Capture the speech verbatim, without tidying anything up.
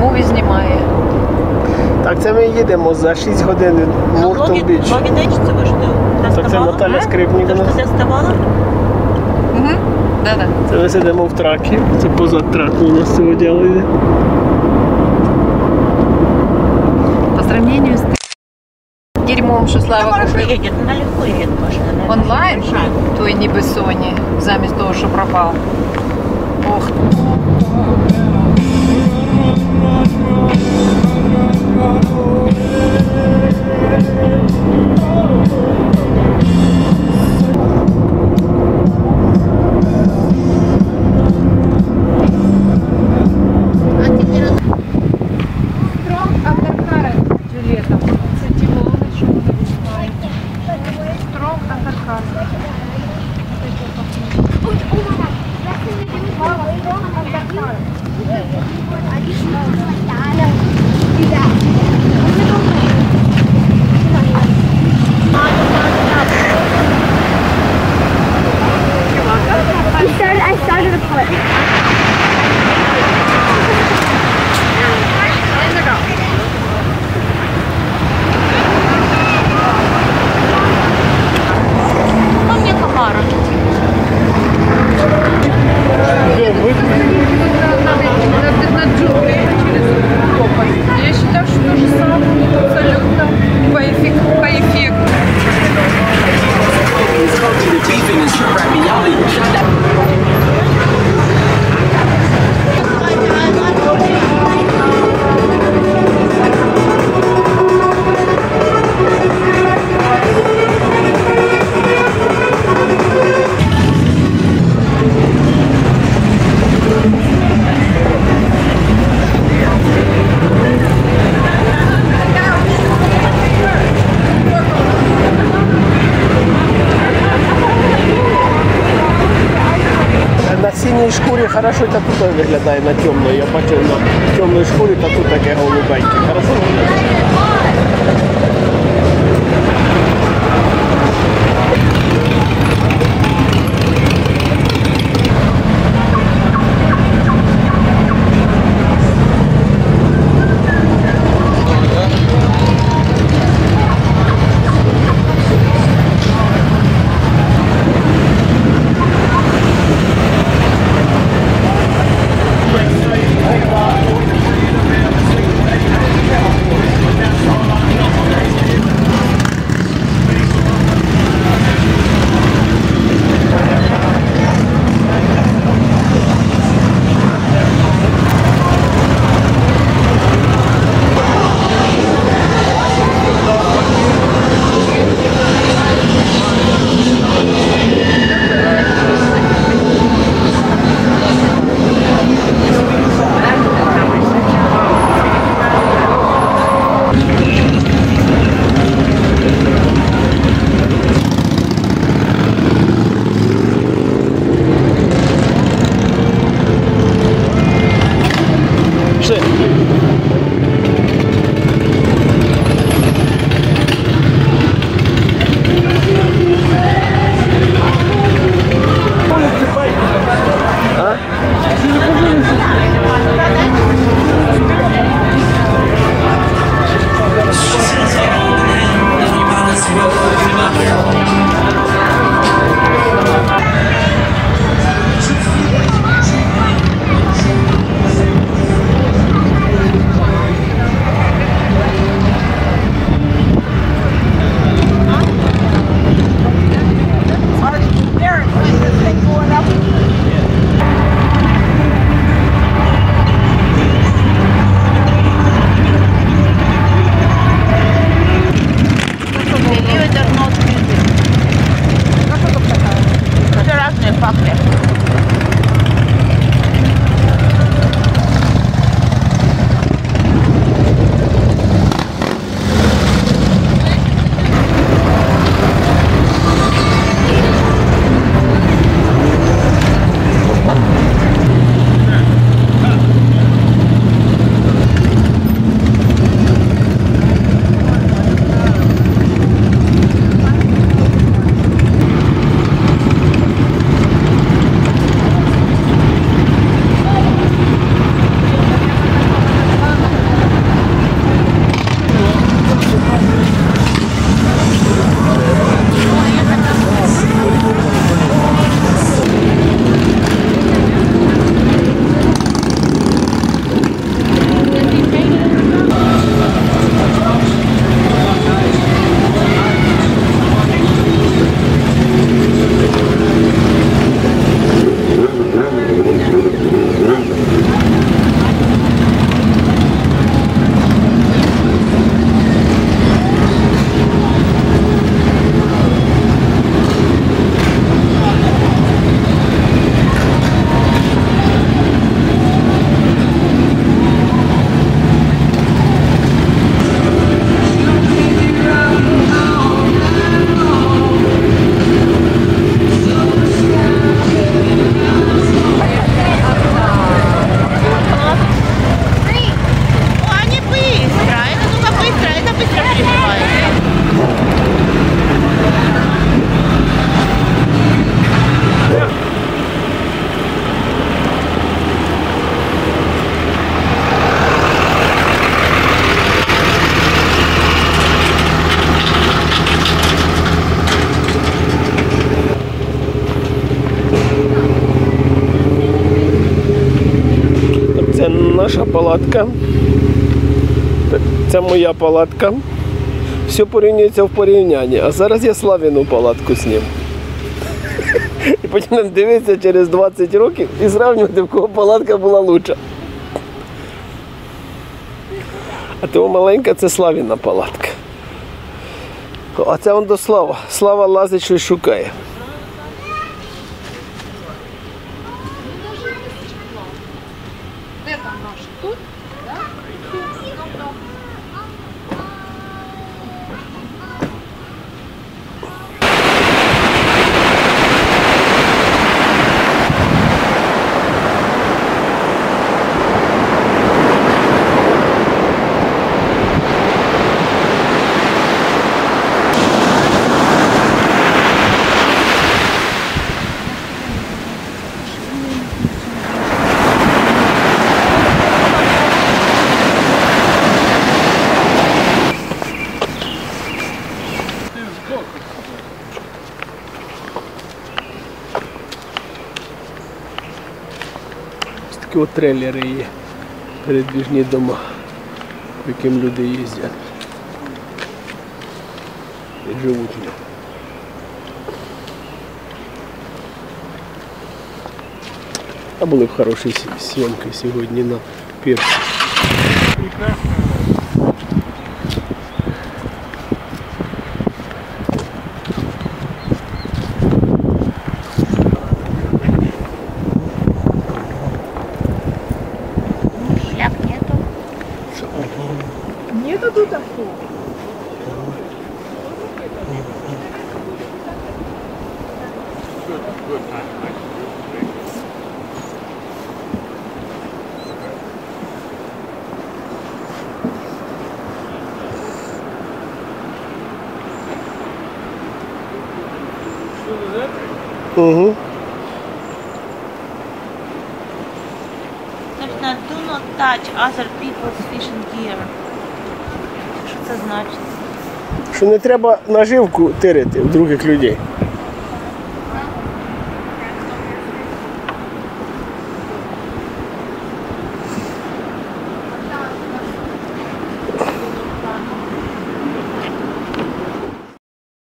муві знімає. Так, це ми їдемо за шість годин від Муртл Біч. Логідечці ви ж Так, це Наталя Скрипник. Ти ж ти оставала? Угу. Да-да. Це ми сидимо в тракі. Це позад траку у нас цього діло йде. По сравнению с дерьмом, що Слава Хорошо купив едет, она легко едет машина. онлайн, той ніби Sony, замість того, що пропав. Ох. Шкурі хорошо тату виглядає на темної. Я бачив на темної шкурі тату таке голубеньке. Хорошо виглядає. палатка. Це моя палатка. Все порівнюється в порівнянні. А зараз я Славіну палатку зніму. І потім дивитися через двадцять років і зрівнювати, в кого палатка була лучша. А того маленька це Славіна палатка. А це он до Слава. Слава лазить, щось шукає. Де там наш? Тут? Ось такі от трейлери є. Передвіжні дома, по яким люди їздять. І живуть в ньому. А були б хороші сі- зйомки сьогодні на пірсі. Шляп нету. Нету тут такого. Угу. Написано, do not touch other people's fishing gear. Що це значить? Що не треба наживку тирити в других людей.